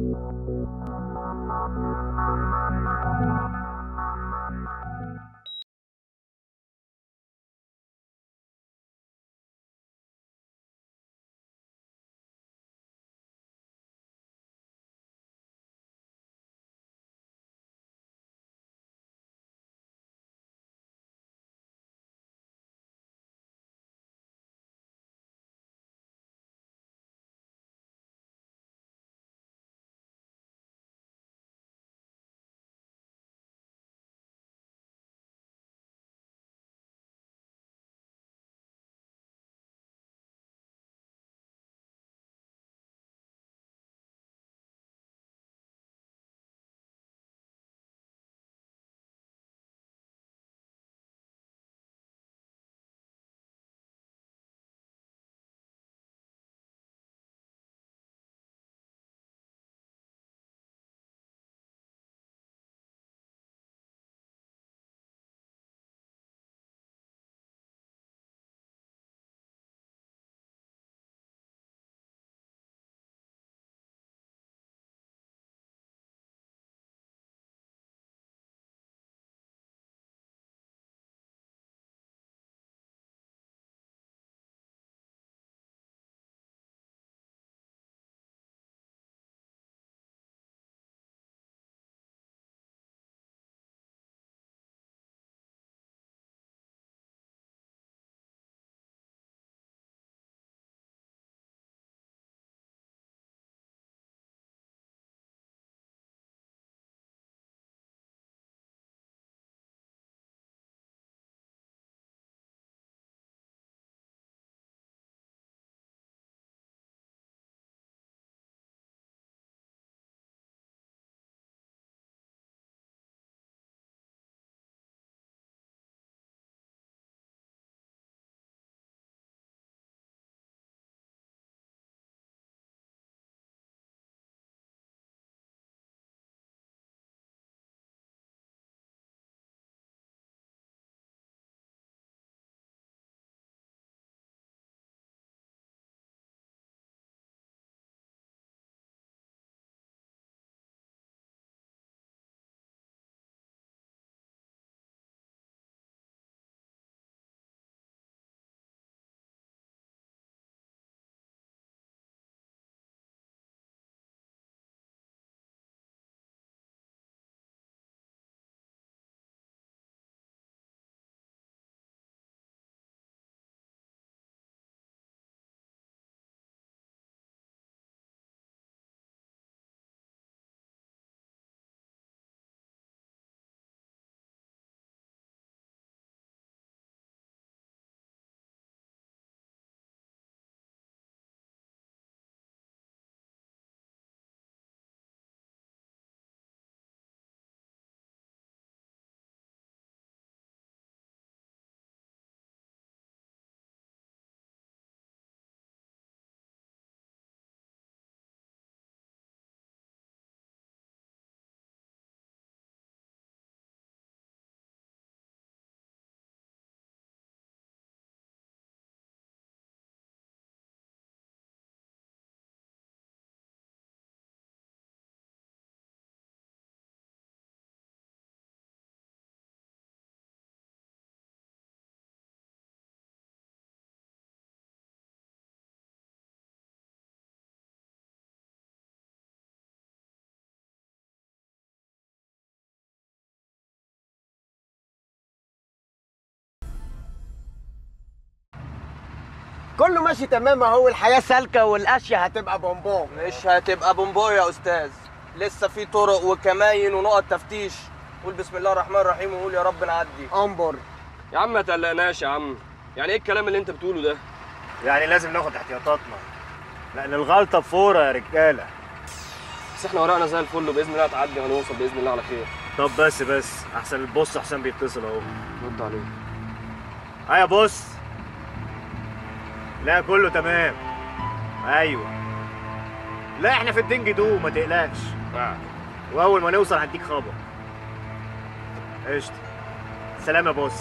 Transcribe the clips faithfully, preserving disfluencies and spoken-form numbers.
كله ماشي تمام اهو، الحياه سالكه والاشياء هتبقى بونبون. مش هتبقى بونبون يا استاذ، لسه في طرق وكماين ونقط تفتيش. قول بسم الله الرحمن الرحيم وقول يا رب نعدي. انبر يا عم ما تقلقناش يا عم، يعني ايه الكلام اللي انت بتقوله ده؟ يعني لازم ناخد احتياطاتنا لان الغلطه بفوره يا رجاله. بس احنا ورقنا زي الفل وباذن الله هتعدي وهنوصل باذن الله على خير. طب بس بس احسن البص احسن بيتصل اهو. رد عليه. اه يا بص. لا كله تمام. ايوه. لا احنا في الدنج دو ما تقلقش. آه. واول ما نوصل هديك خبر. قشطه. سلام يا بص.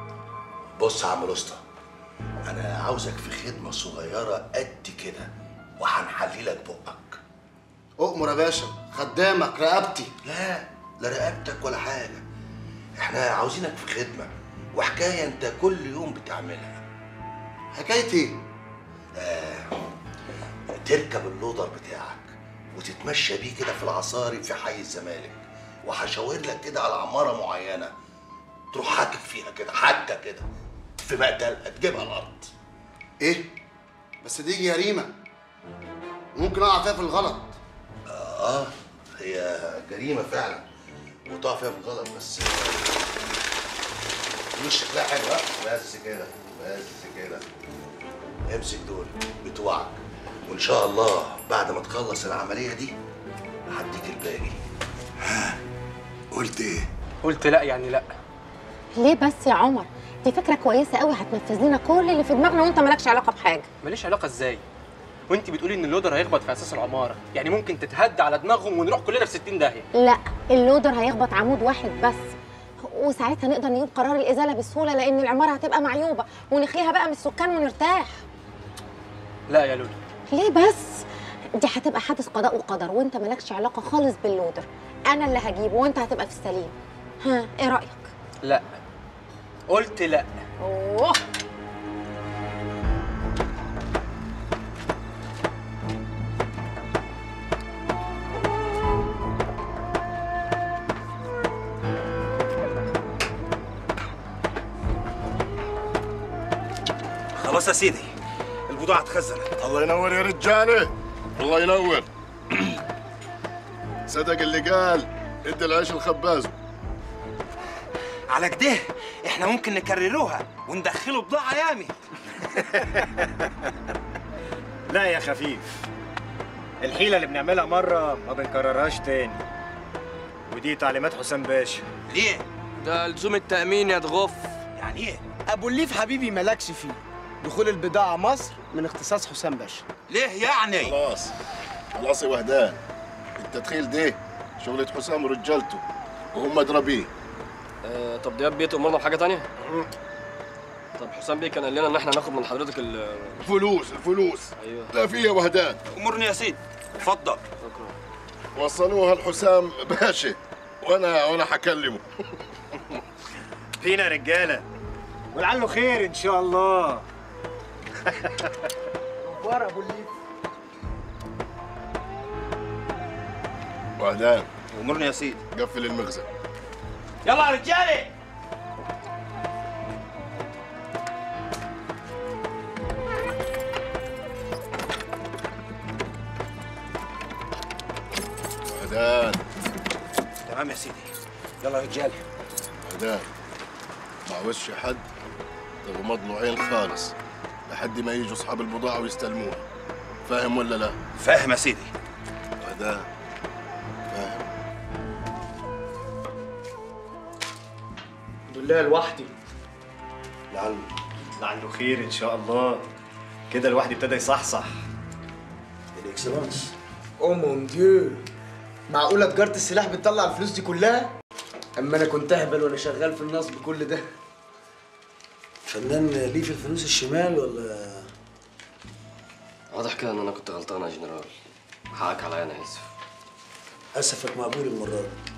بص يا عم رستم، انا عاوزك في خدمه صغيره قد كده. وهنحللك بقك. اؤمر يا باشا، خدامك رقبتي. لا لا رقبتك ولا حاجه، احنا عاوزينك في خدمه وحكايه انت كل يوم بتعملها. حكايه ايه؟ آه تركب اللودر بتاعك وتتمشى بيه كده في العصاري في حي الزمالك، وهشاور لك كده على عماره معينه تروح حاكك فيها كده حكه كده في مقتلها تجيبها الارض. ايه؟ بس دي جريمه ممكن اقع فيها في الغلط. اه هي جريمه فعلا وتقع فيها في الغلط، بس مش شكلها حلو. بس كده بس كده امسك دول بتوعك، وان شاء الله بعد ما تخلص العمليه دي هديك الباقي. ها قلت ايه؟ قلت لا يعني لا. ليه بس يا عمر؟ دي فكره كويسه قوي، هتنفذ لنا كل اللي في دماغنا وانت مالكش علاقه بحاجه. ماليش علاقه ازاي؟ وانت بتقولي ان اللودر هيخبط في اساس العماره، يعني ممكن تتهد على دماغهم ونروح كلنا في ستين داهيه. لا، اللودر هيخبط عمود واحد بس، وساعتها نقدر نجيب قرار الازاله بسهوله لان العماره هتبقى معيوبه ونخليها بقى من السكان ونرتاح. لا يا لولو. ليه بس؟ دي هتبقى حادث قضاء وقدر وانت مالكش علاقه خالص باللودر، انا اللي هجيبه وانت هتبقى في السليم. ها ايه رايك؟ لا قلت لا. اوه خلاص يا سيدي، البضاعة اتخزنت. الله ينور يا رجاله، الله ينور. صدق اللي قال ادي العيش الخباز. على كده احنا ممكن نكرروها وندخله بضاعة يامي. لا يا خفيف، الحيلة اللي بنعملها مرة ما بنكررهاش تاني، ودي تعليمات حسام باشا. ليه؟ ده لزوم التأمين يا تغف. يعني ايه؟ ابو الليف حبيبي مالكش فيه، دخول البضاعه مصر من اختصاص حسام باشا. ليه يعني؟ خلاص خلاص يا وهدان، التدخيل ده شغلة حسام ورجالته وهم ادرى بيه. آه طب دياب بيه تأمرنا بحاجه تانية؟ طب حسام بيه كان قال لنا ان احنا هناخد من حضرتك ال الفلوس الفلوس ايوه. لا في يا وهدان. امرني يا سيدي، اتفضل. شكرا. وصلوها لحسام باشا وانا وانا هكلمه. فينا رجالة ولعله خير ان شاء الله. ورا ابو الليف. وهدان امرني يا سيدي. قفل المخزن. يلا يا رجالة. وهدان تمام يا سيدي، يلا يا رجالة. وهدان مع وش حد تغمض له عين خالص لحد ما يجوا اصحاب البضاعة ويستلموها، فاهم ولا لا؟ فاهم يا سيدي. وهدان فاهم؟ الحمد لله لوحدي. لعله لعله خير ان شاء الله، كده الواحد ابتدى يصحصح. الاكسلانس. او مون ديو، معقوله تجاره السلاح بتطلع الفلوس دي كلها؟ اما انا كنت اهبل وانا شغال في النصب كل ده. فنان ليه في الفلوس الشمال ولا؟ واضح كده ان انا كنت غلطان يا جنرال، حقك عليا، انا اسف. اسفك مقبول المره دي.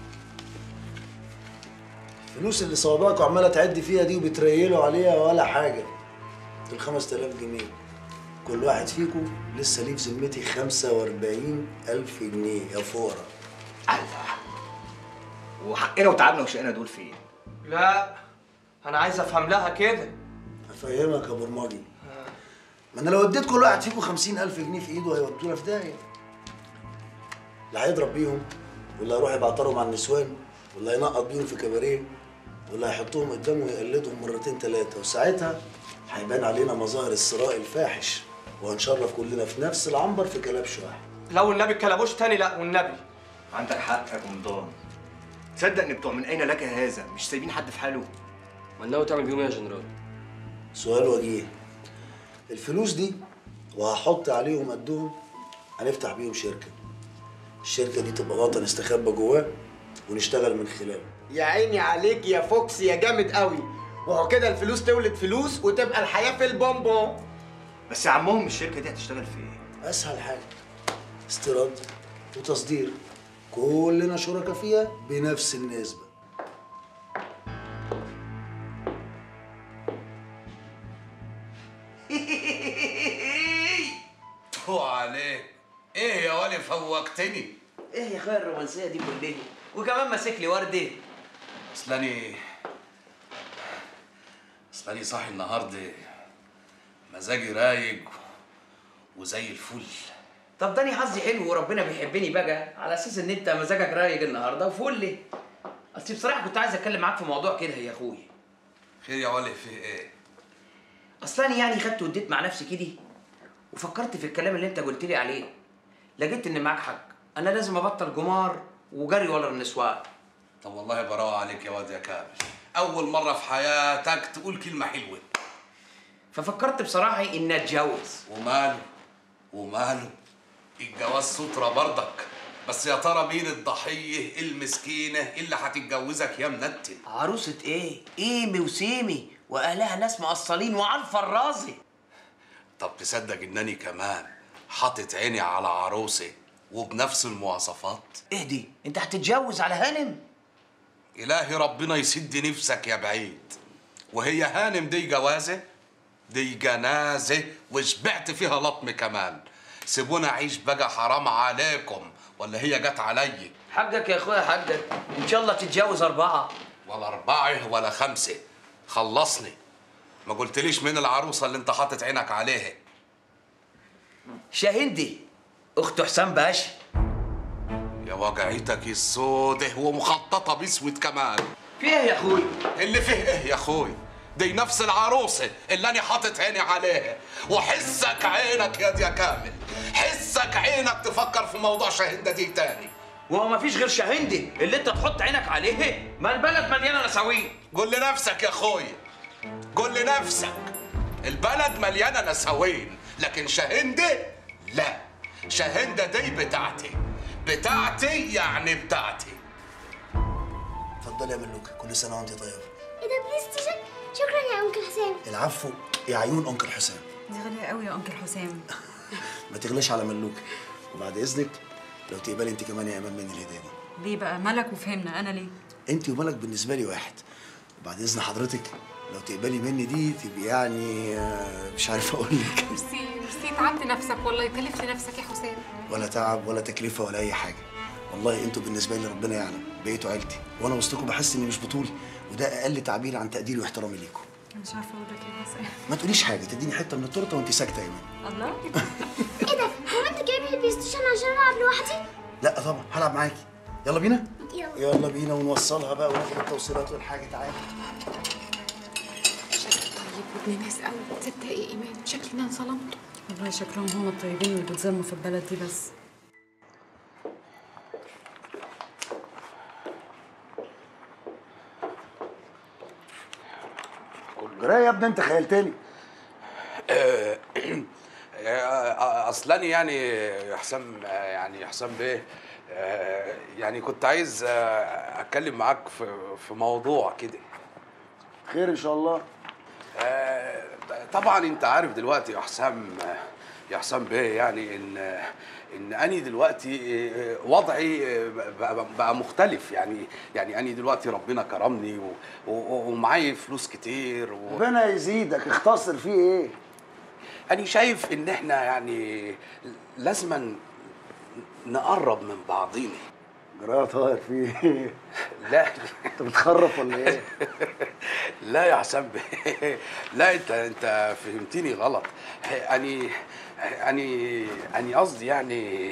الفلوس اللي صوابعكوا عماله تعدي فيها دي وبتريلوا عليها ولا حاجه، دول خمسة آلاف جنيه، كل واحد فيكم لسه ليه في ذمتي خمسة وأربعين ألف جنيه يا فورة. الله، وحقنا وتعبنا وشقنا دول فين؟ لا انا عايز افهم لها كده. هفهمك يا برمجي. ما انا لو اديت كل واحد فيكم خمسين ألف جنيه في ايده هيودونا في داهيه. اللي هيضرب بيهم، واللي هيروح يبعترهم على النسوان، واللي هينقط بيهم في كباريه، واللي هيحطهم قدامه ويقلدهم مرتين ثلاثه، وساعتها هيبان علينا مظاهر الثراء الفاحش، وهنشرف كلنا في نفس العنبر في كلبش واحد. لو النبي الكلبوش تاني لا والنبي. عندك حق يا جمضان. تصدق ان بتوع من اين لك هذا مش سايبين حد في حاله؟ ما ناوي تعمل بيهم ايه يا جنرال؟ سؤال وجيه. الفلوس دي وهحط عليهم قدهم هنفتح بيهم شركه. الشركه دي تبقى وطن استخبى جواه ونشتغل من خلاله. يا عيني عليك يا فوكس يا جامد قوي. وهو كده الفلوس تولد فلوس وتبقى الحياه في البونبون. بس يا عمهم الشركه دي هتشتغل في ايه؟ اسهل حاجه استيراد وتصدير، كلنا شركاء فيها بنفس النسبه. تو عليك ايه يا ولي فوقتني. ايه يا اخويا الرومانسيه دي كلها وكمان ماسك لي ورده. اصلاني اصلاني صاحي النهارده مزاجي رايق وزي الفل. طب داني حظي حلو وربنا بيحبني بقى على اساس ان انت مزاجك رايق النهارده وفل. اصل بصراحه كنت عايز اتكلم معاك في موضوع كده يا اخويا. خير يا ولي في ايه؟ اصلاني يعني خدت واديت مع نفسي كده وفكرت في الكلام اللي انت قلت لي عليه. لقيت ان معاك حق، انا لازم ابطل جمار وجري ورا النسوان. طب والله براءة عليك يا واد يا كامل، اول مره في حياتك تقول كلمه حلوه. ففكرت بصراحه اني اتجوز. وماله وماله، الجواز سترة برضك، بس يا ترى مين الضحيه المسكينه اللي هتتجوزك يا منتن؟ عروسه ايه؟ ايمي وسيمي واهلها ناس مقصلين وعارفه الرازي. طب تصدق انني كمان حاطط عيني على عروسه وبنفس المواصفات؟ ايه دي؟ انت هتتجوز على هانم؟ الهي ربنا يسد نفسك يا بعيد. وهي هانم دي جوازه؟ دي جنازه وشبعت فيها لطم كمان. سيبونا اعيش بقى، حرام عليكم، ولا هي جت علي؟ حقك يا اخويا حقك، ان شاء الله تتجوز اربعه. ولا اربعه ولا خمسه، خلصني. ما قلتليش مين العروسه اللي انت حاطط عينك عليها؟ شاهندي اخت حسام باشا. يا وجعتك السوده ومخططه باسود كمان. في ايه يا اخوي؟ اللي فيه ايه يا اخوي؟ دي نفس العروسه اللي انا حاطط عيني عليها. وحسك عينك يا دي يا كامل، حسك عينك تفكر في موضوع شاهندة دي تاني. وهو ما فيش غير شاهندي اللي انت تحط عينك عليه؟ ما البلد مليانه نساوين. قول لنفسك يا اخوي، قول لنفسك. البلد مليانه نساوين، لكن شاهندة لا. شاهندة دي بتاعتي، بتاعتي يعني بتاعتي. اتفضلي يا ملوكه، كل سنه وانت طيبه. ايه ده بلاي ستيشن؟ شكرا يا انكل حسام. العفو يا عيون انكل حسام. دي غاليه قوي يا انكل حسام. ما تغلاش على ملوكه، وبعد اذنك لو تقبلي انت كمان يا ايمان مني الهديه دي. ليه بقى؟ مالك وفهمنا، انا ليه؟ انت ومالك بالنسبه لي واحد. وبعد اذن حضرتك لو تقبلي مني دي تبقي يعني مش عارف اقول لك. ميرسي ميرسي، تعبت نفسك والله، كلفت نفسك يا حسام. ولا تعب ولا تكلفه ولا اي حاجه، والله انتوا بالنسبه لي ربنا يعلم بقيتوا عيلتي، وانا وسطكم بحس اني مش بطولي، وده اقل تعبير عن تقديري واحترامي ليكم. مش عارفه اقول لك ايه يا حسام. ما تقوليش حاجه، تديني حته من التورته وانت ساكته يا ايمان. الله. ايه ده؟ هو انت جايب لي البلاي ستيشن عشان العب لوحدي؟ لا طبعا هلعب معاكي. يلا بينا؟ يلا يلا بينا ونوصلها بقى وناخد التوصيلات والحاجه. تعالي. شكلك طيب وابن ناس قوي، تصدقي يا ايمان شكلنا انظلمت. والله شكلهم هم الطيبين اللي بيتظلموا في البلد دي بس. جرايه يا ابني، انت خيلتني. اصلاني يعني يا حسام، يعني يا حسام بيه، يعني كنت عايز اتكلم معاك في في موضوع كده. خير ان شاء الله. طبعا انت عارف دلوقتي يا حسام، يا حسام بيه، يعني ان ان اني دلوقتي وضعي بقى, بقى مختلف. يعني يعني اني دلوقتي ربنا كرمني ومعايا فلوس كتير و... ربنا يزيدك. اختصر فيه ايه؟ أنا شايف إن إحنا يعني لازم نقرب من بعضينا. جرايه طاهر فيه ايه؟ لا انت بتخرف ولا ايه؟ لا يا حسام بيه، لا انت انت فهمتني غلط. اني اني اني قصدي يعني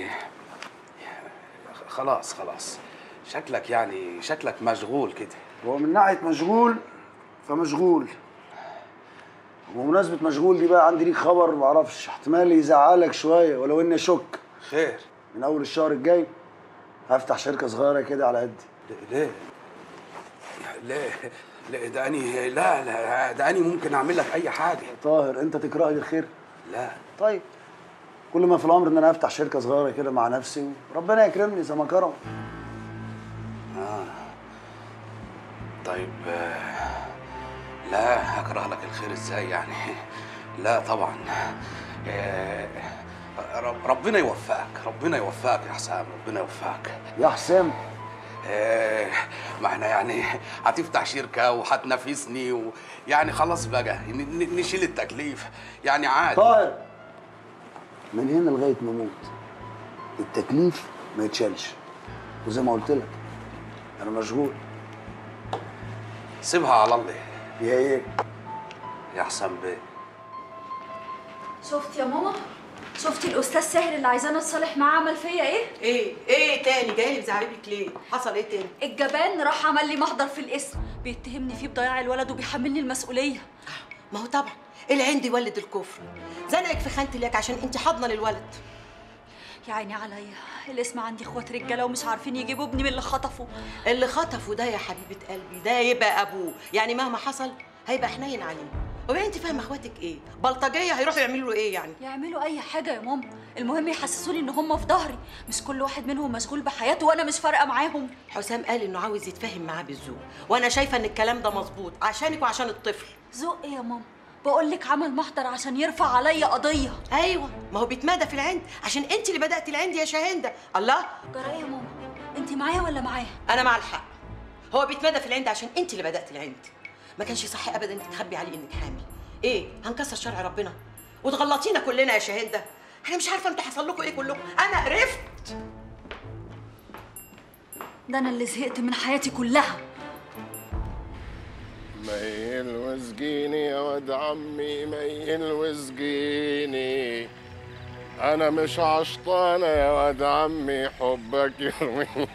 خلاص خلاص شكلك يعني شكلك مشغول كده. هو من ناحيه مشغول فمشغول. وبمناسبه مشغول دي بقى عندي ليك خبر معرفش احتمال يزعلك شويه ولو اني اشك. خير؟ من اول الشهر الجاي هفتح شركه صغيره كده على قدي. ليه؟ ليه؟ لا ده اني لا لا ده اني ممكن اعمل لك اي حاجه. طاهر انت تكره لي الخير؟ لا. طيب كل ما في الامر ان انا افتح شركه صغيره كده مع نفسي وربنا يكرمني زي ما كرم. اه طيب لا هكره لك الخير ازاي يعني؟ لا طبعا. ربنا يوفقك، ربنا يوفقك يا حسام، ربنا يوفقك يا حسام. إيه، ما احنا يعني هتفتح شركه وهتنافسني ويعني خلاص بقى نشيل التكليف يعني عادي. طاهر، من هنا لغايه ما اموت التكليف ما يتشالش، وزي ما قلت لك انا مشغول. سيبها على الله. يا ايه يا حسام بيه؟ شفت يا ماما؟ شفتي الاستاذ ساهر اللي عايزانا نتصالح معاه عمل فيا ايه؟ ايه ايه تاني جاي لي بزعلك ليه؟ حصل ايه تاني؟ الجبان راح عمل لي محضر في القسم، بيتهمني فيه بضياع الولد وبيحملني المسؤوليه. ما هو طبعا العند يولد الكفر، زنقك في خانه اليك عشان انت حاضنه للولد. يا عيني عليا، الاسم عندي اخوات رجاله ومش عارفين يجيبوا ابني من اللي خطفه. اللي خطفه ده يا حبيبه قلبي ده يبقى ابوه، يعني مهما حصل هيبقى حنين عليه. وبعدين انت فاهمه اخواتك ايه؟ بلطجيه هيروحوا يعملوا له ايه يعني؟ يعملوا اي حاجه يا ماما، المهم يحسسوني ان هم في ظهري، مش كل واحد منهم مشغول بحياته وانا مش فارقه معاهم. حسام قال انه عاوز يتفاهم معاه بالذوق، وانا شايفه ان الكلام ده مظبوط عشانك وعشان الطفل. ذوق ايه يا ماما؟ بقول لك عمل محضر عشان يرفع عليا قضيه. ايوه، ما هو بيتمادى في العند عشان انت اللي بداتي العند يا شاهنده. الله، جرى ايه يا ماما؟ انت معايا ولا معاه؟ انا مع الحق. هو بيتمادى في العند عشان انت اللي بداتي العند. ما كانش صح ابدا انك تخبي عليه انك حامل. ايه، هنكسر شرع ربنا وتغلطينا كلنا يا شاهده؟ انا مش عارفه انتوا حصل لكم ايه كلكم، انا قرفت. ده انا اللي زهقت من حياتي كلها. ميل وسقيني يا ولد عمي، ميل وسقيني، أنا مش عشطانة يا ولد عمي، حبك يرميني.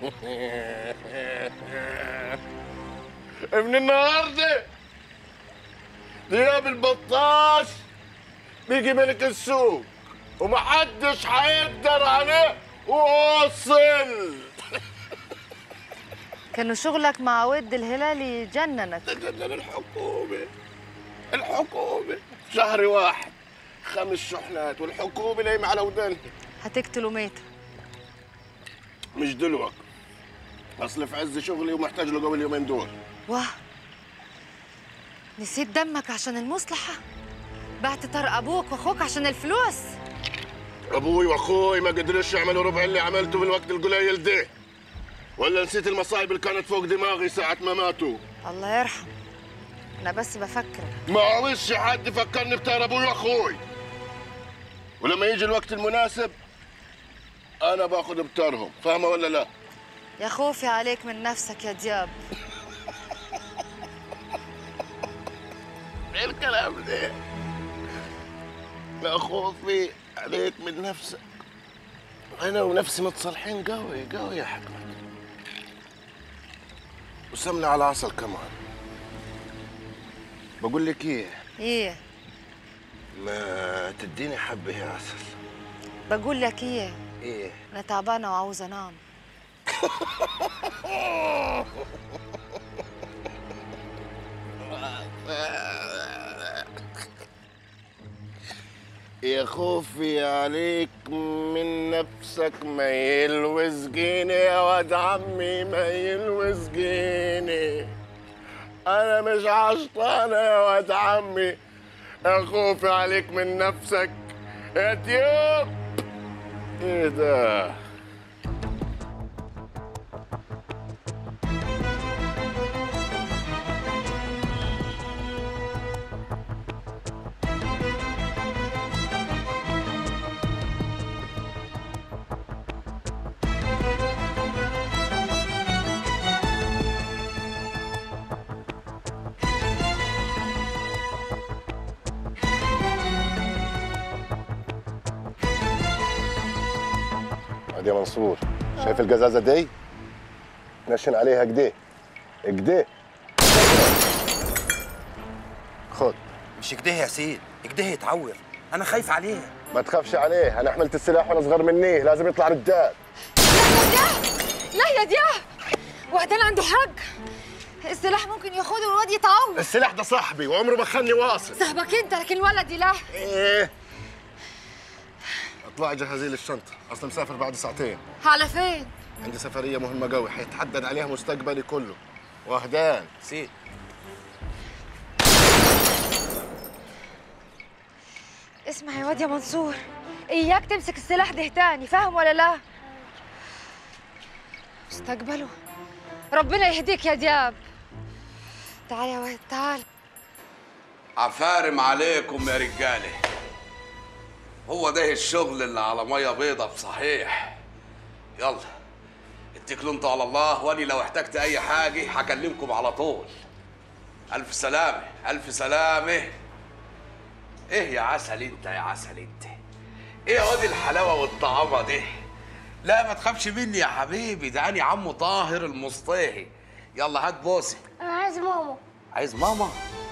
من النهارده دياب البطاش بيجي ملك السوق ومحدش هيقدر عليه ووصل. كانوا شغلك مع ود الهلالي جننك. جنن الحكومة، الحكومة شهر واحد خمس شحنات والحكومة نايمة على ودانها. هتقتلوا ميتة؟ مش دلوقتي، أصل في عز شغلي ومحتاج له قبل يومين دول. واه، نسيت دمك عشان المصلحة؟ بعت طرق أبوك وأخوك عشان الفلوس؟ أبوي وأخوي ما قدروش يعملوا ربع اللي عملته في الوقت القليل ده. ولا نسيت المصايب اللي كانت فوق دماغي ساعة ما ماتوا؟ الله يرحم، أنا بس بفكر. ما عاوزش حد يفكرني بتاع أبوي وأخوي. ولما يجي الوقت المناسب أنا باخد بتارهم، فاهمة ولا لا؟ يا خوفي عليك من نفسك يا دياب. ايه الكلام ده؟ لا خوفي عليك من نفسك، أنا ونفسي متصالحين قوي قوي يا حكمة. وسمنة على عسل كمان. بقول لك إيه؟ إيه؟ ما تديني حبة يا عسل. بقول لك إيه؟ إيه؟ أنا تعبانة وعاوزة أنام. يا خوفي عليك من نفسك، ميل وسقيني يا واد عمي، ميل وسقيني، أنا مش عشطانة يا واد عمي، يا خوفي عليك من نفسك يا دياب. إيه ده؟ يا منصور، شايف القزازه دي؟ نشن عليها كده كده. خد. مش كده يا سيد، كده يتعور، انا خايف عليه. ما تخافش عليه، انا حملت السلاح وانا صغير منيه، لازم يطلع رجال. لا يا دياب، وحدان عنده حق، السلاح ممكن ياخده والواد يتعور. السلاح ده صاحبي وعمره ما خلني واصل. صاحبك انت، لكن الولد لا. ايه؟ اطلعي جهزي لي الشنطه، اصلا مسافر بعد ساعتين. على فين؟ عندي سفريه مهمه قوي حيتحدد عليها مستقبلي كله. وهدان سيد، اسمع يا واد يا منصور، اياك تمسك السلاح ده تاني، فاهم ولا لا؟ مستقبله ربنا يهديك يا دياب. تعال يا واد تعال. عفارم عليكم يا رجاله. هو ده الشغل اللي على ميه بيضه بصحيح. يلا اتكلوا انتوا على الله، واني لو احتجت اي حاجه هكلمكم على طول. الف سلامه الف سلامه. ايه يا عسل انت يا عسل انت، ايه هو دي الحلاوه والطعامه دي؟ لا ما تخافش مني يا حبيبي، ده انا عمو طاهر المصطاهي. يلا هات بوسي. انا عايز ماما. عايز ماما؟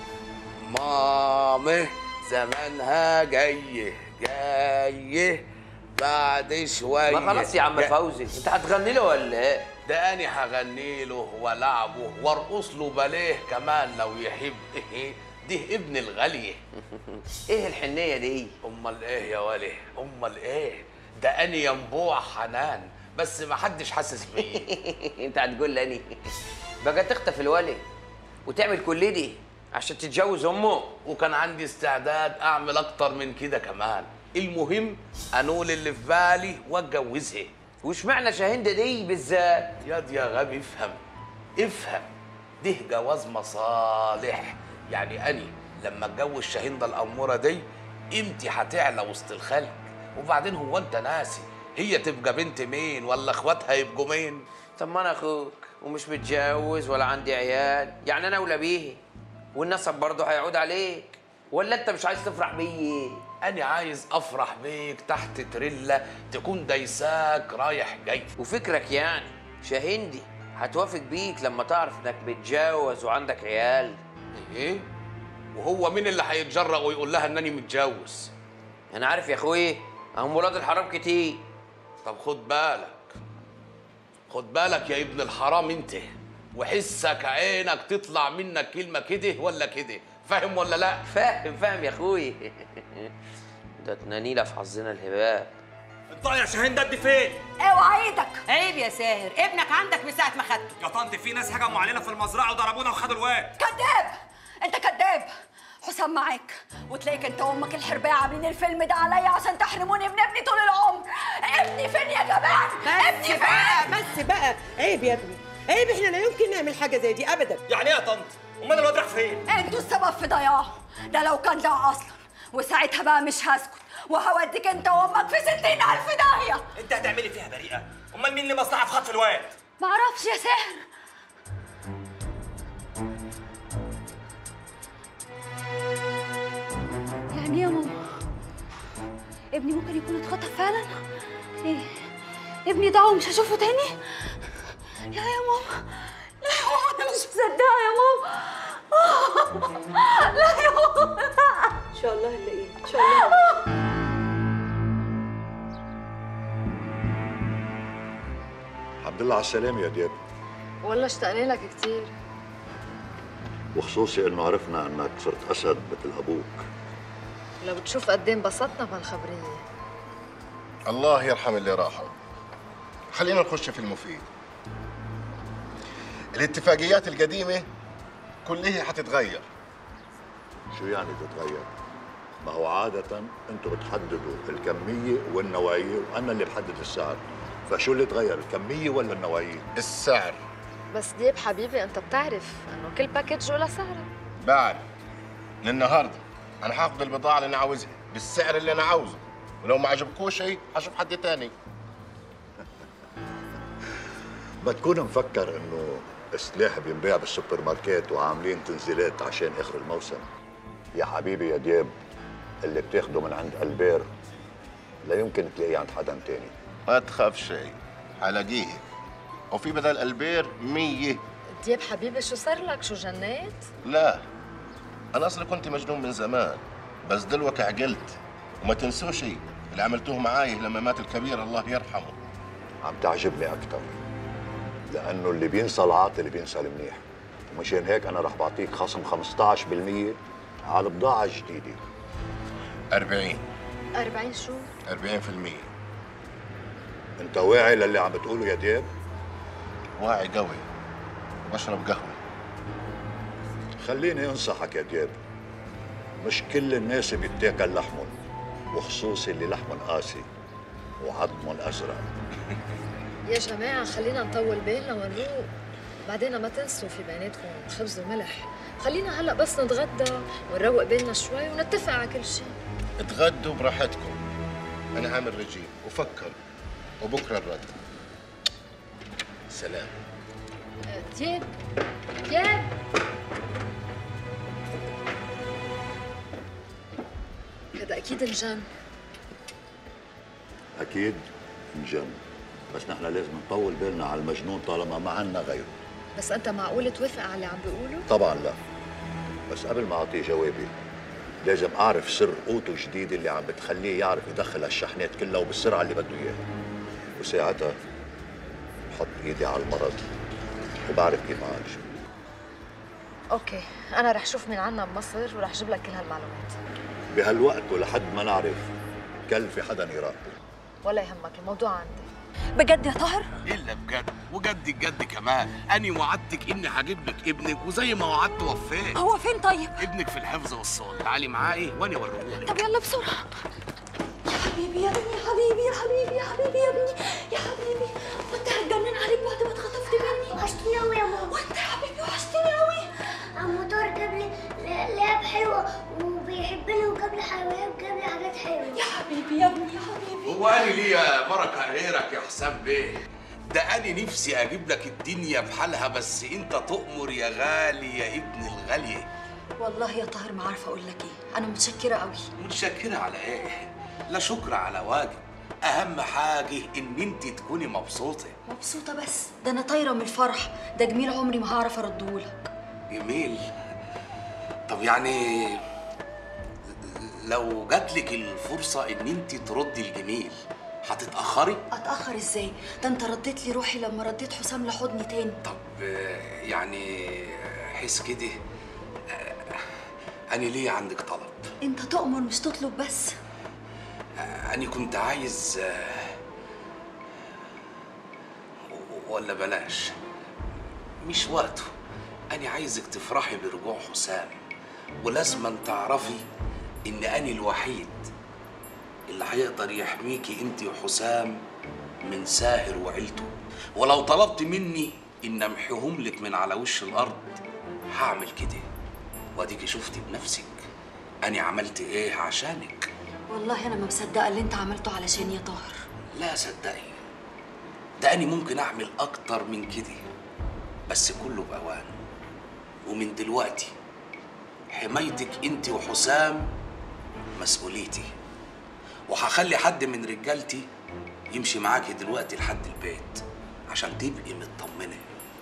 ماما زمانها جايه جايه بعد شويه. ما خلاص يا عم فوزي، انت هتغني له ولا ايه؟ ده انا هغني له والعبه وارقص له باليه كمان لو يحب. ايه ده ابن الغاليه. ايه الحنيه دي؟ امال ايه يا ولي، امال ايه؟ ده انا ينبوع حنان بس ما حدش حاسس بيه. انت هتقول لي اني بقى تخطف الولي وتعمل كل دي عشان تتجوز امه؟ وكان عندي استعداد اعمل اكتر من كده كمان. المهم انول اللي في بالي واتجوزها. وش معنى شاهندة دي بالذات؟ ياض يا غبي افهم افهم، ده جواز مصالح. يعني اني لما اتجوز شاهندة الاموره دي قيمتي هتعلى وسط الخلق. وبعدين هو انت ناسي هي تبقى بنت مين ولا اخواتها يبقوا مين؟ طب ما انا اخوك ومش متجوز ولا عندي عيال، يعني انا اولى بيه والنسب برضه هيعود عليك، ولا انت مش عايز تفرح بيي؟ انا عايز افرح بيك تحت تريلا تكون دايساك رايح جاي. وفكرك يعني شاهندي هتوافق بيك لما تعرف انك متجوز وعندك عيال؟ ايه؟ وهو مين اللي هيتجرأ ويقول لها انني متجوز؟ انا عارف يا اخوي، هم ولاد الحرام كتير. طب خد بالك خد بالك يا ابن الحرام انت، وحسك عينك تطلع منك كلمه كده ولا كده، فاهم ولا لا؟ فاهم فاهم يا اخوي. ده تنانيله في حظنا الهباء. انت يا شاهين ده ادي فين؟ اوعى ايدك. عيب يا ساهر، ابنك عندك من ساعه ما خدته. يا طنط في ناس هجموا علينا في المزرعه وضربونا وخدوا الواد. كذاب، انت كذاب. حسام معاك، وتلاقيك انت وامك الحربايه عاملين الفيلم ده عليا عشان تحرموني من ابني طول العمر. ابني فين يا جماعه؟ ابني فين؟ بقى بس بقى عيب يا ابني، عيب. احنا لا يمكن نعمل حاجه زي دي ابدا. يعني ايه يا طنط؟ امال الواد راح فين؟ انتوا السبب في ضياعه، ده لو كان ده اصلا، وساعتها بقى مش هسكت وهوديك انت وامك في ستين الف داهيه. انت هتعملي فيها بريئه؟ امال مين اللي مصلحه في خطف الواد؟ معرفش يا ساهر. يعني يا ماما ابني ممكن يكون اتخطف فعلا؟ ايه ابني ضاع ومش هشوفه تاني؟ لا يا ماما، لا يا ماما انا مش مصدقه يا ماما. لا يا ماما. ان شاء الله هنلاقيه ان شاء الله. الحمد لله على السلامة يا دياب. والله اشتقنا لك كتير، وخصوصي انه عرفنا انك صرت اسد مثل ابوك. لو بتشوف قد ايه انبسطنا بهالخبريه. الله يرحم اللي راحوا. خلينا نخش في المفيد. الاتفاقيات القديمة كلها حتتغير. شو يعني تتغير؟ ما هو عادة انتم بتحددوا الكمية والنوعية وانا اللي بحدد السعر. فشو اللي تغير، الكمية ولا النوعية؟ السعر. بس دياب حبيبي انت بتعرف انه كل باكج له سعره. بعد من النهارده انا هاخد البضاعة اللي انا عاوزها بالسعر اللي انا عاوزه، ولو ما عجبكوش شيء هشوف حد تاني. ما تكون مفكر انه السلاح بينباع بالسوبر ماركت وعاملين تنزيلات عشان اخر الموسم. يا حبيبي يا دياب، اللي بتاخده من عند البير لا يمكن تلاقيه عند حدا تاني. ما تخاف شيء، هلاقيه. وفي بدل البير مية. دياب حبيبي شو صار لك؟ شو جنيت؟ لا انا اصلا كنت مجنون من زمان، بس دلوقتي عقلت. وما تنسوش اللي عملتوه معاي لما مات الكبير الله يرحمه. عم تعجبني اكثر، لانه اللي بينسى العاطل بينسى المنيح. ومشان هيك انا رح بعطيك خصم خمسة عشر بالمية على البضاعة الجديدة. أربعين. أربعين شو؟ أربعين في المية. انت واعي للي عم بتقوله يا دياب؟ واعي قوي وبشرب قهوة. خليني انصحك يا دياب، مش كل الناس بيتاكل لحمهم، وخصوصي اللي لحمه قاسي وعظمه ازرق. يا جماعة خلينا نطول بالنا ونروق، بعدين ما تنسوا في بيناتكم خبز وملح. خلينا هلا بس نتغدى ونروق بالنا شوي ونتفق على كل شيء. اتغدوا براحتكم، انا عامل رجيم وفكر وبكره الرد. سلام. دياب دياب هذا اكيد انجن. اكيد انجن، بس نحن لازم نطول بالنا على المجنون طالما ما عنا غيره. بس انت معقول توافق على اللي عم بيقوله؟ طبعا لا، بس قبل ما اعطيه جوابي لازم اعرف سر قوته الجديد اللي عم بتخليه يعرف يدخل هالشحنات كلها وبالسرعه اللي بده اياها، وساعتها بحط ايدي على المرض وبعرف كيف اعالجه. اوكي، انا رح شوف مين عنا بمصر ورح اجيب لك كل هالمعلومات. بهالوقت ولحد ما نعرف كل في حدا يراقبه. ولا يهمك، الموضوع عندي. بجد يا طاهر؟ الا بجد، وجد الجد كمان. اني وعدتك اني هجيب لك ابنك وزي ما وعدت وفيت. هو فين طيب؟ ابنك في الحفظ والصون، تعالي معايا وانا اوريهولك. طب يلا بسرعه. يا حبيبي يا ابني، يا حبيبي يا حبيبي يا حبيبي يا ابني يا حبيبي، وانت هتجنن عليك بعد ما اتخطفت مني. وحشتني قوي يا ماما. وانت يا حبيبي وحشتني قوي. عمو طارق جاب لي لعب حلوه وبيحبني وجاب لي حلويات وجاب لي حاجات حلوه. يا حبيبي يا ابني يا حبيبي. هو أنا ليا بركة غيرك يا حسام بيه؟ ده أنا نفسي أجيب لك الدنيا بحالها، بس أنت تؤمر يا غالي يا ابن الغالية. والله يا طاهر ما عارفه اقول لك ايه، انا متشكره قوي. متشكرة على إيه؟ لا شكر على واجب، أهم حاجة إن أنت تكوني مبسوطة. مبسوطه بس؟ ده انا طايره من الفرح، ده جميل عمري ما هعرف اردهولك. جميل؟ طب يعني لو جاتلك الفرصة إن أنت تردي الجميل هتتأخري؟ اتأخر ازاي؟ ده انت رديت لي روحي لما رديت حسام لحضني تاني. طب يعني حس كده، أنا ليه عندك طلب؟ انت تؤمر مش تطلب بس. أنا كنت عايز، ولا بلاش، مش وقته. أنا عايزك تفرحي برجوع حسام، ولازم تعرفي إن أنا الوحيد اللي هيقدر يحميكي أنت وحسام من ساهر وعيلته. ولو طلبت مني إن أمحيهم لك من على وش الأرض هعمل كده، وأديكي شفتي بنفسك أنا عملت إيه عشانك. والله أنا ما مصدقة اللي أنت عملته علشان يا طاهر. لا صدقي، ده أنا ممكن أعمل أكتر من كده، بس كله بأوان. ومن دلوقتي حمايتك انت وحسام مسؤوليتي، وهخلي حد من رجالتي يمشي معاكي دلوقتي لحد البيت عشان تبقي مطمنه.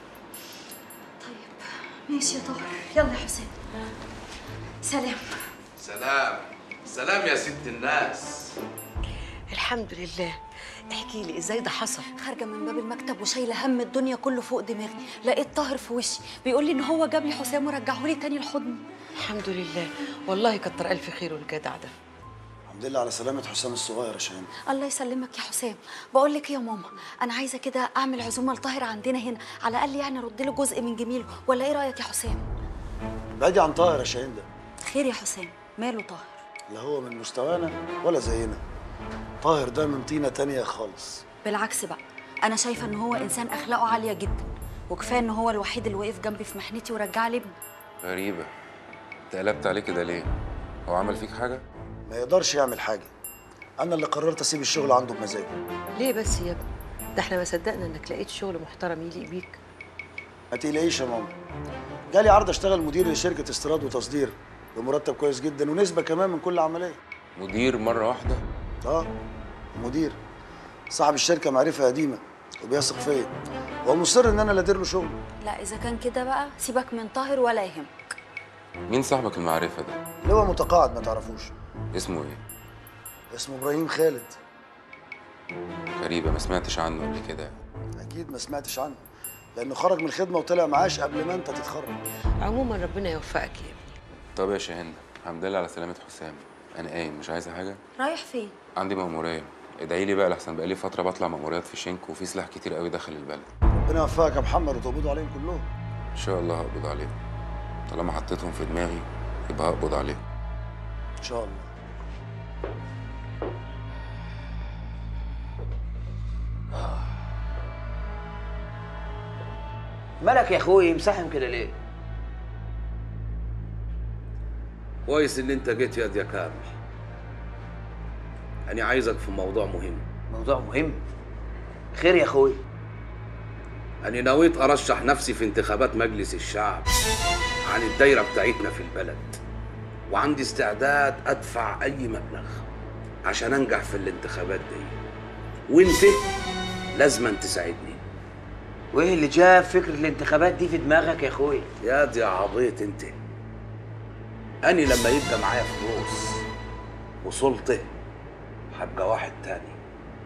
طيب ماشي يا طاهر، يلا يا حسام. سلام. سلام سلام يا ست الناس. الحمد لله. احكي لي ازاي ده حصل؟ خارجه من باب المكتب وشايله هم الدنيا كله فوق دماغي، لقيت طاهر في وشي بيقول لي ان هو جاب لي حسام ورجعه لي تاني لحضني. الحمد لله، والله كتر الف خير والجدع ده. الحمد لله على سلامة حسام الصغير يا شاهين. الله يسلمك يا حسام. بقول لك ايه يا ماما، انا عايزه كده اعمل عزومه لطاهر عندنا هنا، على الاقل يعني ارد له جزء من جميله، ولا ايه رايك يا حسام؟ بعدي عن طاهر يا شاهين ده. خير يا حسام، ماله طاهر؟ لا هو من مستوانا ولا زينا. طاهر ده من طينه تانية خالص. بالعكس بقى، انا شايفه ان هو انسان اخلاقه عاليه جدا، وكفايه ان هو الوحيد اللي وقف جنبي في محنتي ورجع لي ابني. غريبه، انت قلبت عليه كده ليه؟ هو عمل فيك حاجه؟ ما يقدرش يعمل حاجه، انا اللي قررت اسيب الشغل عنده بمزاجي. ليه بس يا ابني؟ ده احنا ما صدقنا انك لقيت شغل محترم يليق بيك. ما تقلقيش يا ماما، جالي عرض اشتغل مدير لشركه استيراد وتصدير بمرتب كويس جدا ونسبه كمان من كل عمليه. مدير مره واحده؟ اه مدير. صاحب الشركه معرفه قديمه وبيثق فيا، وهو مصر ان انا اللي ادير له شغل. لا اذا كان كده بقى سيبك من طاهر ولا يهمك. مين صاحبك المعرفه ده؟ اللي هو متقاعد ما تعرفوش. اسمه ايه؟ اسمه ابراهيم خالد. غريبه، ما سمعتش عنه قبل كده. اكيد ما سمعتش عنه، لانه خرج من الخدمه وطلع معاش قبل ما انت تتخرج. عموما ربنا يوفقك يا ابني. طب يا شاهين، الحمد لله على سلامه حسام. انا قايم، مش عايزه حاجه؟ رايح فين؟ عندي مأمورية، ادعي لي بقى لحسن بقالي فترة بطلع مأموريات في شنك وفي سلاح كتير قوي داخل البلد. ربنا يوفقك يا محمد وتقبضوا عليهم كلهم. إن شاء الله هقبض عليهم. طالما حطيتهم في دماغي يبقى هقبض عليهم. إن شاء الله. مالك يا اخوي مساحم كده ليه؟ كويس ان انت جيت يا يا كامل. انا عايزك في موضوع مهم. موضوع مهم؟ خير يا اخوي. انا نويت ارشح نفسي في انتخابات مجلس الشعب عن الدايره بتاعتنا في البلد، وعندي استعداد ادفع اي مبلغ عشان انجح في الانتخابات دي، وانت لازم تساعدني. وايه اللي جاب فكره الانتخابات دي في دماغك يا اخوي؟ يا دي عبيط انت. أنا لما يبقى معايا فلوس وسلطة هبقى واحد تاني،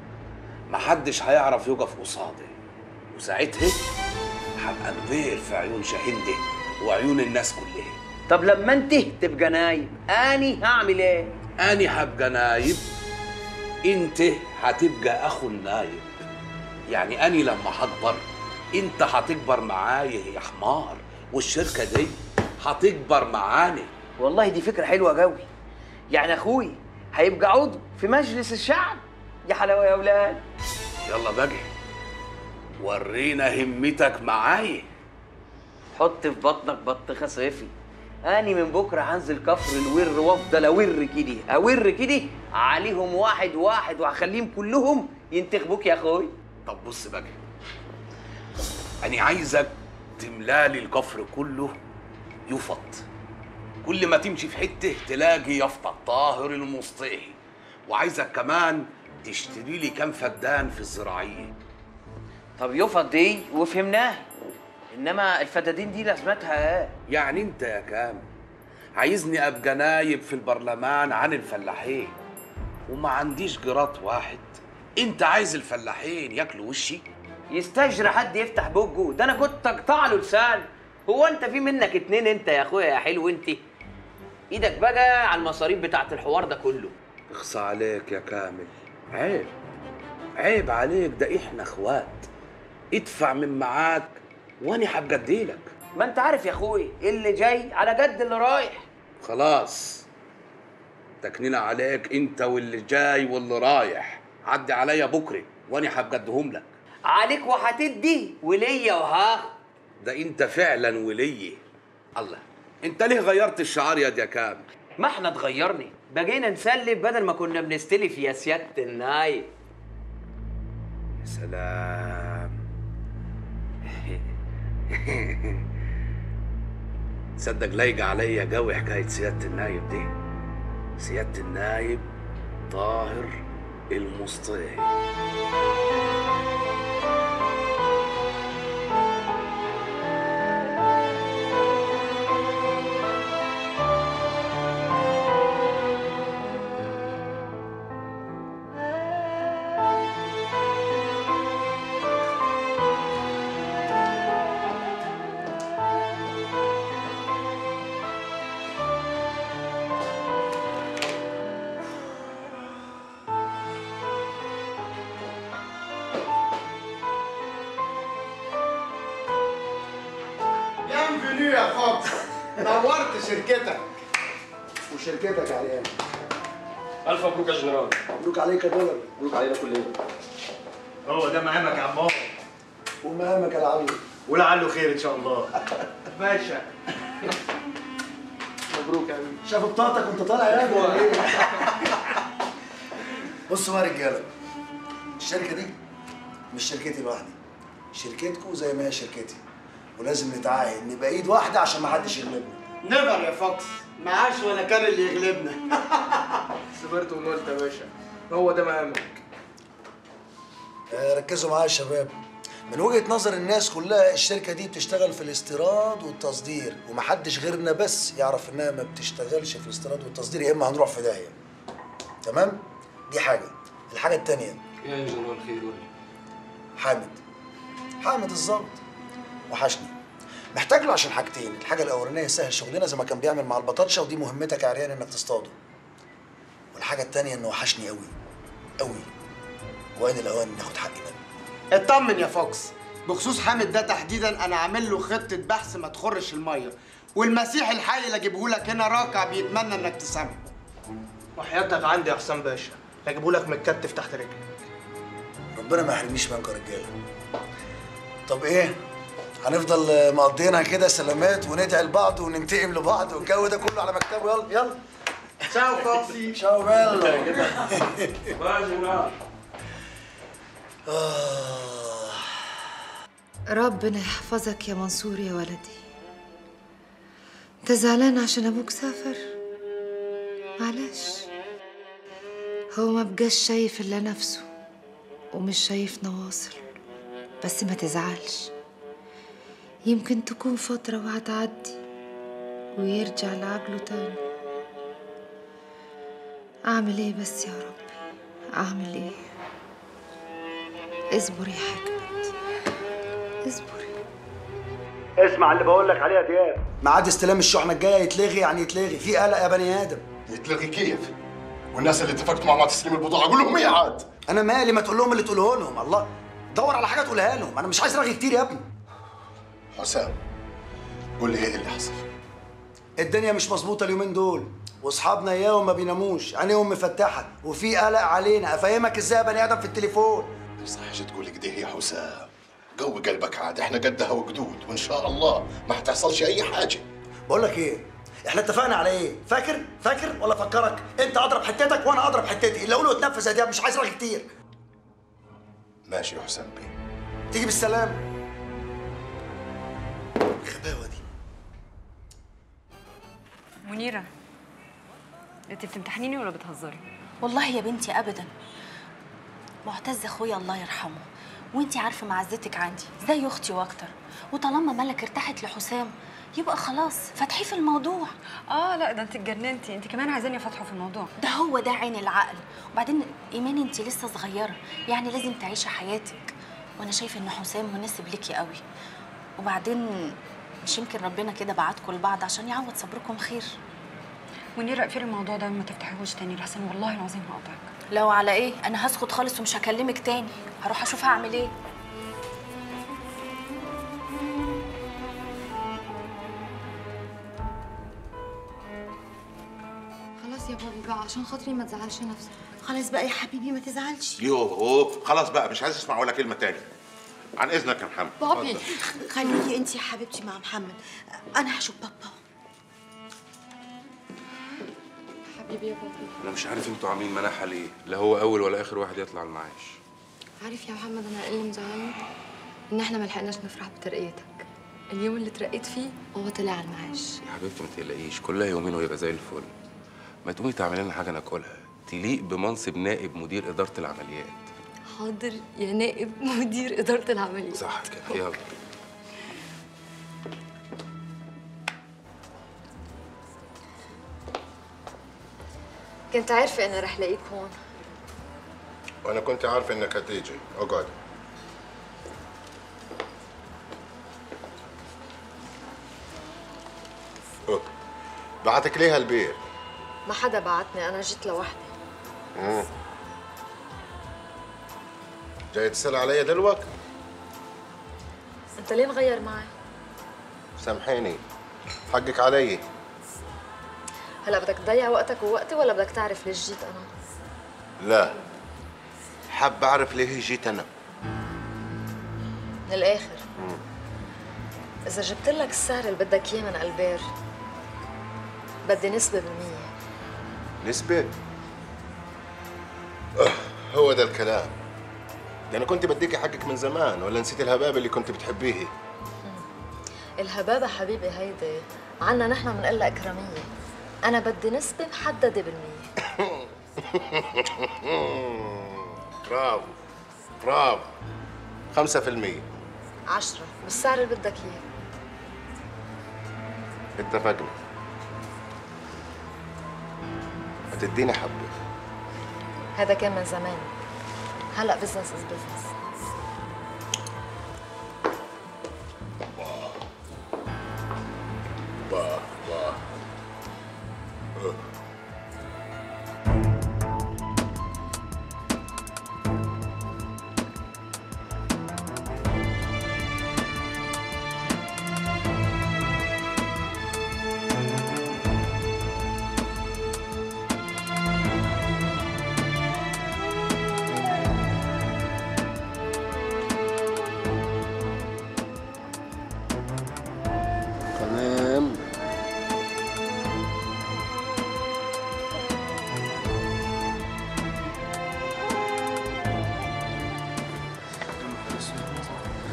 محدش هيعرف يقف قصادي، وساعتها هبقى كبير في عيون شاهين دي وعيون الناس كلها. طب لما انت تبقى نايب اني هعمل ايه؟ أنا هبقى نايب، انت هتبقى اخو النايب. يعني أنا لما هكبر انت هتكبر معايا يا حمار، والشركة دي هتكبر معاني. والله دي فكرة حلوة قوي. يعني اخوي هيبقى عضو في مجلس الشعب. يا حلاوة يا اولاد. يلا بقى ورينا همتك معايا. حط في بطنك بطيخة صيفي. اني من بكرة هنزل كفر الور وافضل اور كده اور كده عليهم واحد واحد، وهخليهم كلهم ينتخبوك يا اخوي. طب بص بقى، أنا عايزك تملالي الكفر كله يفط. كل ما تمشي في حته تلاقي يافطة طاهر المصطهي. وعايزك كمان تشتري لي كام فدان في الزراعيه. طب يفط دي وفهمناها، انما الفدادين دي لازمتها ايه؟ يعني انت يا كامل عايزني ابقى نايب في البرلمان عن الفلاحين وما عنديش جرات واحد؟ انت عايز الفلاحين ياكلوا وشي؟ يستجري حد يفتح بوجه؟ ده انا كنت اقطع له لسان. هو انت في منك اتنين انت يا اخويا يا حلو؟ انت ايدك بقى على المصاريف بتاعت الحوار ده كله. اخصى عليك يا كامل، عيب عيب عليك، ده احنا اخوات. ادفع من معاك وانا هبقى اديلك. ما انت عارف يا اخوي اللي جاي على قد اللي رايح. خلاص تكنينا عليك انت واللي جاي واللي رايح. عدي عليا بكره وانا هبقى اديهم لك. عليك وهتدي وليا وهاخد. ده انت فعلا ولي. الله، انت ليه غيرت الشعار يا كامل؟ ما احنا اتغيرني، بقينا نسلف بدل ما كنا بنستلف يا سياده النايب. يا سلام. تصدق لايقه عليا قوي حكايه سياده النايب دي. سياده النايب طاهر المصطهي. يا فوكس، نورت شركتك وشركتك يا عيال. الف مبروك يا جنرال. مبروك عليك يا دولار. مبروك علينا كلنا. هو ده مقامك يا عمار. ومقامك يا لعله. ولعله خير ان شاء الله. باشا مبروك يا حبيبي. شاف بطاقتك وانت طالع يا ولا ايه؟ بصوا بقى يا رجاله، الشركه دي مش شركتي لوحدي، شركتكم زي ما هي شركتي، ولازم نتعاهد نبقى ايد واحده عشان ما حدش يغلبنا. نيفر يا فوكس، معاش ولا كان اللي يغلبنا. صبرت ونولت يا باشا، هو ده مقامك. آه ركزوا معايا يا شباب، من وجهه نظر الناس كلها الشركه دي بتشتغل في الاستيراد والتصدير، ومحدش غيرنا بس يعرف انها ما بتشتغلش في الاستيراد والتصدير، يا اما هنروح في داهيه. تمام؟ دي حاجه. الحاجه الثانيه يا جنرال خير قول لي. حامد حامد الظابط وحشني، محتاج له عشان حاجتين. الحاجه الاولانيه يسهل شغلنا زي ما كان بيعمل مع البطاطشه، ودي مهمتك يا عريان انك تصطاده. والحاجه الثانيه انه وحشني قوي قوي، وان الاوان ناخد حقي منه. اطمن يا فوكس، بخصوص حامد ده تحديدا انا عامل له خطه بحث ما تخرش الميه، والمسيح الحي اللي اجيبه لك هنا راكع بيتمنى انك تسامحه. وحياتك عندي يا حسام باشا، اجيبه لك متكتف تحت رجلك. ربنا ما يحرمنيش منكم يا رجاله. طب ايه؟ هنفضل مقضينا كده سلامات وندعي لبعض وننتقم لبعض والجو ده كله على مكتبه. يلا يلا. تشاو فوكسي. تشاو بيلا. ربنا يحفظك يا منصور يا ولدي. انت زعلان عشان ابوك سافر؟ معلش، هو ما بقاش شايف الا نفسه ومش شايف نواصر، بس ما تزعلش، يمكن تكون فترة وهتعدي ويرجع لعجله تاني. اعمل ايه بس يا ربي، اعمل ايه؟ اصبر يا حكمت، اصبر. اسمع اللي بقول لك عليه يا دياب، ميعاد استلام الشحنه الجايه يتلغي، يعني يتلغي. في قلق يا بني ادم. يتلغي كيف؟ والناس اللي اتفقتوا معهم على تسليم البضاعه قول لهم ايه عاد؟ انا مالي، ما تقول لهم اللي تقوله لهم. الله، دور على حاجه تقولها لهم، انا مش عايز رغي كتير يا ابني. حسام قول لي ايه اللي حصل؟ الدنيا مش مظبوطه اليومين دول، واصحابنا اياهم ما بيناموش، عينيهم مفتحه وفي قلق علينا. افهمك ازاي يا بني ادم في التليفون؟ صحيح تقول كده يا حسام، قوي قلبك عاد، احنا قدها وقدود وان شاء الله ما هتحصلش اي حاجه. بقول لك ايه، احنا اتفقنا على ايه؟ فاكر؟ فاكر ولا افكرك؟ انت اضرب حتتك وانا اضرب حتتي، اللي اقوله اتنفذ يا دياب، مش عايز رغي كتير. ماشي يا حسام بيه. تيجي بالسلامه. الغباوه دي. منيرة، انت بتمتحنيني ولا بتهزري؟ والله يا بنتي ابدا. معتز اخويا الله يرحمه، وانتي عارفه معزتك عندي زي اختي واكتر، وطالما ملك ارتاحت لحسام يبقى خلاص فتحيه في الموضوع. اه لا، ده انت اتجننتي، انت كمان عايزاني افتحه في الموضوع. ده هو ده عين العقل. وبعدين ايمان انتي لسه صغيره، يعني لازم تعيشي حياتك، وانا شايفه ان حسام مناسب ليكي قوي. وبعدين مش يمكن ربنا كده بعتكم لبعض عشان يعوض صبركم خير. منيرة اقفلي الموضوع ده، ما تفتحيهوش تاني لحسن والله العظيم هقطعك. لو على ايه، انا هسكت خالص ومش هكلمك تاني، هروح اشوف هعمل ايه. خلاص يا بابي بقى، عشان خاطري ما تزعلش نفسك. خلاص بقى يا حبيبي ما تزعلش. يوه خلاص بقى، مش عايز اسمع ولا كلمه تاني. عن اذنك يا محمد. بابي خليكي انت يا حبيبتي مع محمد، انا هشوف بابا. حبيبي يا بابي. انا مش عارف انتوا عاملين مناحه ليه، لا هو اول ولا اخر واحد يطلع المعاش. عارف يا محمد انا ايه اللي مزعلني؟ ان احنا ما لحقناش نفرح بترقيتك. اليوم اللي اترقيت فيه هو طلع على المعاش. يا حبيبتي ما تقلقيش، كلها يومين ويبقى زي الفل. ما تقومي تعملي لنا حاجه ناكلها تليق بمنصب نائب مدير اداره العمليات. حاضر يا نائب مدير اداره العمليات. صح كده، يلا. كنت عارفه اني رح لاقيك هون. وانا كنت عارفه انك هتيجي. اقعد. أوه. بعتك ليه هالبير؟ ما حدا بعتني، انا جيت لوحدي. امم جاي تسأل عليا دلوقتي؟ انت ليه مغير معي؟ سامحيني، حقك علي. هلا بدك تضيع وقتك ووقتي ولا بدك تعرف ليش جيت انا؟ لا، حاب اعرف ليه جيت انا. من الاخر، اذا جبت لك السعر اللي بدك اياه من البير بدي نسبة بالمية. نسبة؟ أه هو ده الكلام. ده انا كنت بديكي حقك من زمان، ولا نسيت الهباب اللي كنت بتحبيه؟ الهبابة حبيبي هيدي عنا نحن بنقول لها إكرامية. أنا بدي نسبة محددة بالمية. برافو برافو. خمسة في المية. عشرة بالسعر اللي بدك إياه. اتفقنا. هتديني حبة. هذا كان من زمان، هلا بزنس از بزنس. واه واه. أه.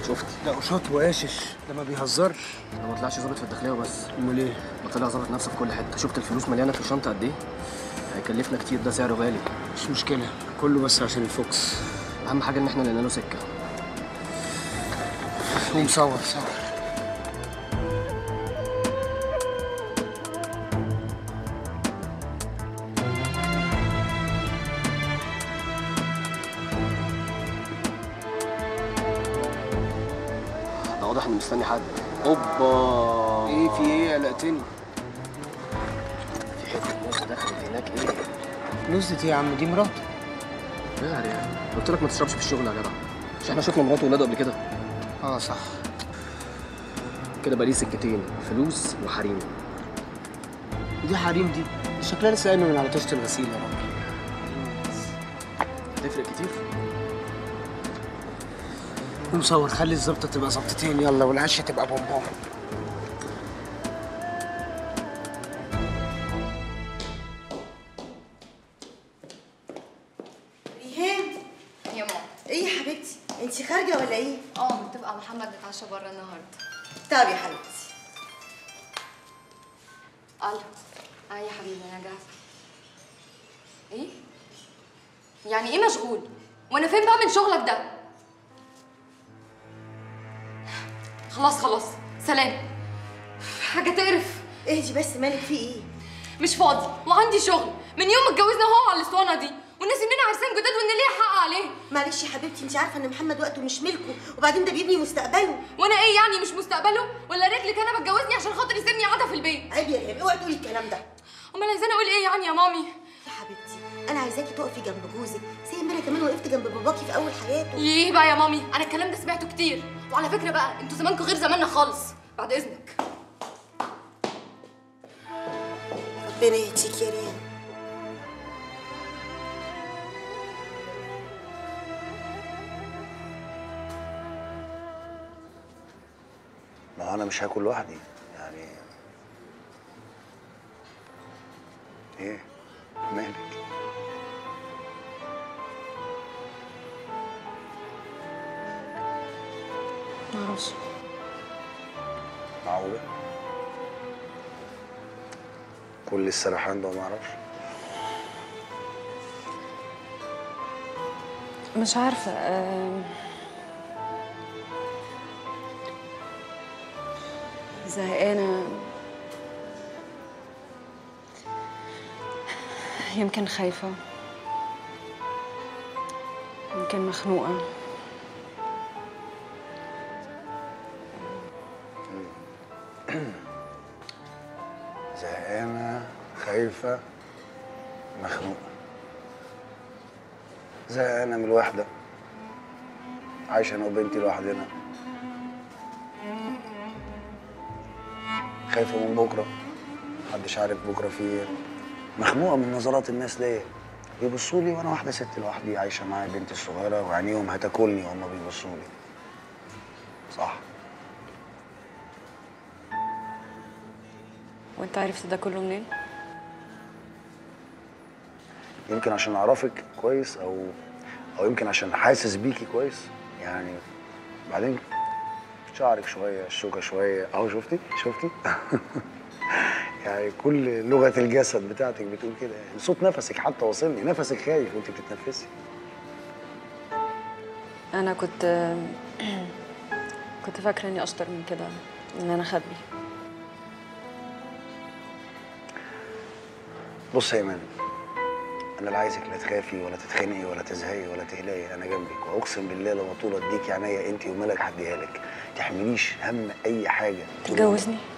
شفت؟ لا وشاط وقاشش، ده ما بيهزرش. ده ما طلعش ظابط في الداخليه وبس. امال ايه؟ ده طلع ظابط نفسه في كل حته. شفت الفلوس مليانه في الشنطه قد ايه؟ هيكلفنا كتير، ده سعره غالي. مش مشكله، كله بس عشان الفوكس. اهم حاجه ان احنا لقينا له سكه. قوم صور صور. ده واضح انه مستني حد. اوبا، ايه في ايه؟ قلقتني. في حته نص دخلت هناك. ايه نزلت ايه يا عم؟ دي مراته. يعني يعني قلت لك ما تشربش في الشغل يا جدع. مش احنا شفنا مراته وولاده قبل كده؟ اه صح. كده بقى ليه سكتين، فلوس وحريم. دي حريم دي شكلها لسه قايمه من على طاسه الغسيل يا راجل. هتفرق كتير؟ قوم صور، خلي الظبطه تبقى ظبطتين يلا، والعشه تبقى بومبوم. ريهام يا ماما. ايه يا حبيبتي؟ انت خارجه ولا ايه؟ اه متفقه محمد نتعشى بره النهارده. طب يا حبيبتي. الو. اه يا حبيبي انا جاهزه. ايه؟ يعني ايه مشغول؟ وانا فين بقى من شغلك ده؟ خلاص خلاص سلام. حاجه تقرف. اهدي بس، مالك في ايه؟ مش فاضي وعندي شغل من يوم ما اتجوزنا وهو على الاسطوانه دي، والناس اننا عرسان جداد وان ليا حق عليه. معلش يا حبيبتي، انت عارفه ان محمد وقته مش ملكه، وبعدين ده بيبني مستقبله. وانا ايه يعني مش مستقبله؟ ولا رجلك انا بتجوزني عشان خاطر يسيبني قاعده في البيت؟ عيب يا ريهام، اوعي تقولي الكلام ده. امال عايزاني اقول ايه يعني يا مامي؟ يا حبيبتي انا عايزاكي تقفي جنب جوزك زي امبارح كمان وقفت جنب باباكي في اول حياته. ايه بقى يا مامي؟ انا الكلام ده سمعته كتير، وعلى فكره بقى انتوا زمانكم غير زماننا خالص. بعد اذنك. ربنا يهديك يا ريهام. ما هو انا مش هاكل لوحدي يعني. ايه مالك؟ معرفش. معقولة؟ كل السرحان ده ومعرفش؟ مش عارفة. أه... زهقانة، يمكن خايفة، يمكن مخنوقة. زهقانة، خايفة، مخنوقة. زهقانة من الوحدة، عايشة أنا وبنتي لوحدنا. خايفة من بكرة، محدش عارف بكرة فيه ايه. مخنوقة من نظرات الناس ليا، بيبصوا لي وأنا واحدة ست لوحدي عايشة معايا بنتي الصغيرة، وعينيهم هتاكلني وهما بيبصوا لي. صح. وانت عرفت ده كله منين؟ يمكن عشان أعرفك كويس، أو أو يمكن عشان حاسس بيكي كويس يعني. بعدين شعرك شوية، الشوكة شوية، أهو شفتي شفتي يعني كل لغة الجسد بتاعتك بتقول كده يعني. صوت نفسك حتى وصلني، نفسك خايف وأنت بتتنفسي. أنا كنت كنت فاكرة إني أشطر من كده، إن أنا أخبي. بص يا إيمان، أنا لا عايزك لا تخافي ولا تتخنقي ولا تزهقي ولا تقلقي، أنا جنبك، وأقسم بالله لو طول أديكي عينيا أنت ومالك هديها لك. تحمليش هم أي حاجة. تتجوزني؟